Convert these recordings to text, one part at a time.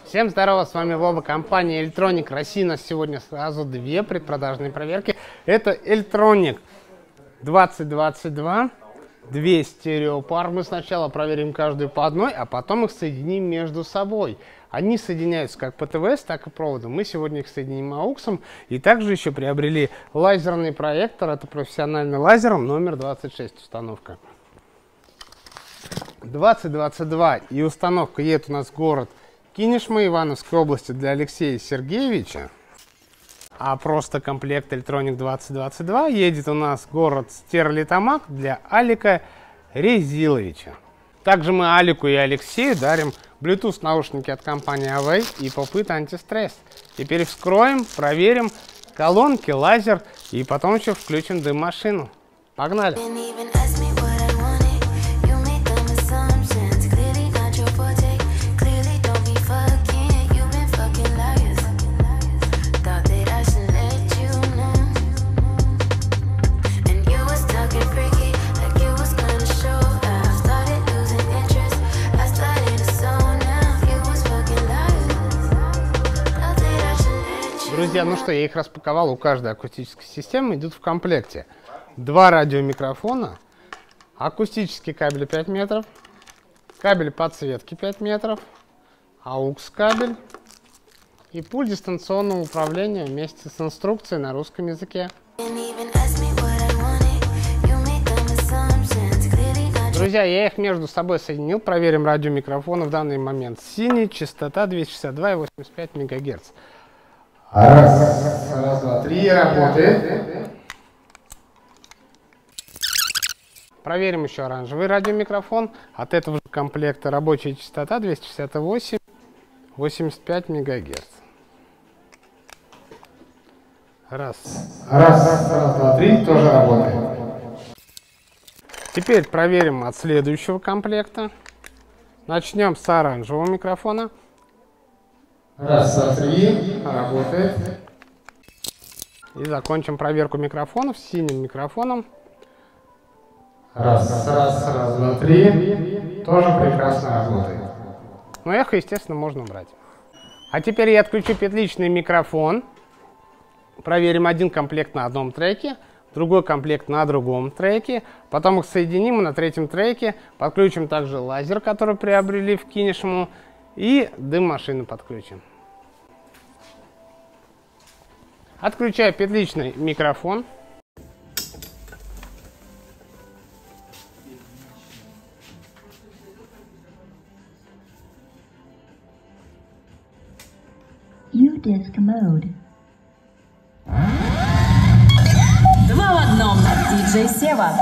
Всем здорово, с вами Вова, компания Электроник России. У нас сегодня сразу две предпродажные проверки. Это Электроник 2022, две стереопар. Мы сначала проверим каждую по одной, а потом их соединим между собой. Они соединяются как по ТВС, так и проводом. Мы сегодня их соединим AUX. И также еще приобрели лазерный проектор. Это профессиональный лазер, номер 26 установка. 2022 и установка едет у нас в город Кинешма Ивановской области для Алексея Сергеевича. А просто комплект Электроник 2022 едет у нас в город Стерлитамак для Алика Резиловича. Также мы Алику и Алексею дарим Bluetooth наушники от компании Away и Popit антистресс. Теперь вскроем, проверим колонки, лазер и потом еще включим дым-машину. Погнали! Друзья, ну что, я их распаковал. У каждой акустической системы идут в комплекте два радиомикрофона, акустический кабель 5 метров, кабель подсветки 5 метров, AUX кабель и пульт дистанционного управления вместе с инструкцией на русском языке. Друзья, я их между собой соединил. Проверим радиомикрофоны в данный момент. Синий, частота 262,85 МГц. Раз, два, три, работает. Проверим еще оранжевый радиомикрофон. От этого же комплекта рабочая частота 268,85 МГц. Раз, два, три, тоже работает. Теперь проверим от следующего комплекта. Начнем с оранжевого микрофона. Раз, два, три, работает. И закончим проверку микрофонов синим микрофоном. Раз, два, три, тоже прекрасно работает. Но эхо, естественно, можно убрать. А теперь я отключу петличный микрофон. Проверим один комплект на одном треке, другой комплект на другом треке. Потом их соединим и на третьем треке подключим также лазер, который приобрели в Кинешму, и дым-машину подключим. Отключаю петличный микрофон. U-Disc Mode. Два в одном. Диджей Сева.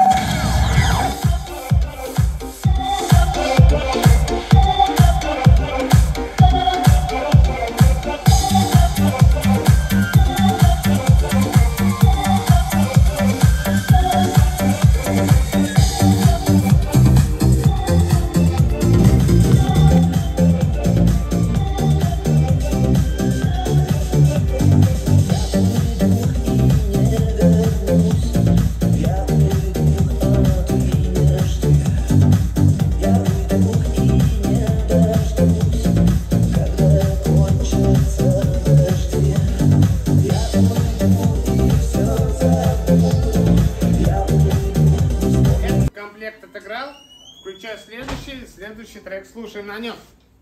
Комплект отыграл. Включаю следующий трек, слушаем на нем.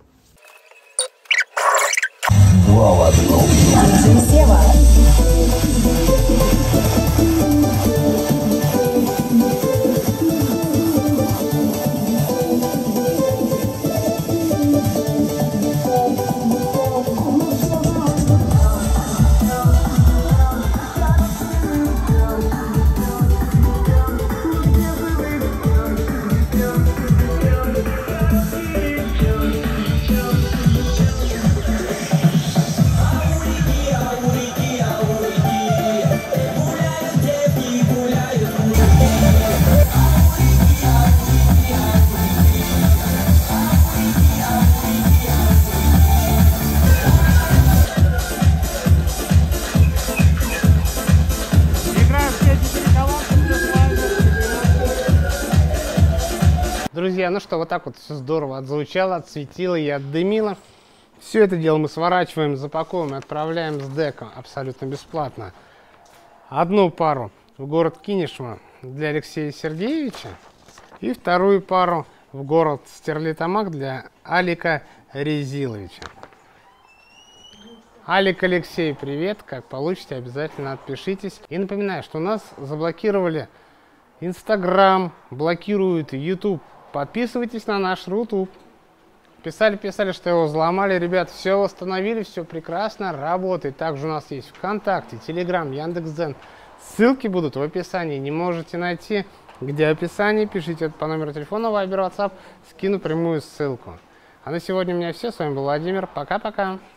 Диджей Сева. Друзья, ну что, вот так вот все здорово отзвучало, отсветило и отдымило. Все это дело мы сворачиваем, запаковываем и отправляем с дека абсолютно бесплатно. Одну пару в город Кинешма для Алексея Сергеевича и вторую пару в город Стерлитамак для Алика Резиловича. Алик, Алексей, привет! Как получите, обязательно отпишитесь. И напоминаю, что у нас заблокировали Инстаграм, блокируют YouTube. Подписывайтесь на наш Рутуб. Писали, что его взломали. Ребят, все восстановили, все прекрасно, работает. Также у нас есть ВКонтакте, Телеграм, Яндекс.Дзен. Ссылки будут в описании. Не можете найти, где описание, пишите по номеру телефона, Viber, WhatsApp, скину прямую ссылку. А на сегодня у меня все. С вами был Владимир. Пока-пока.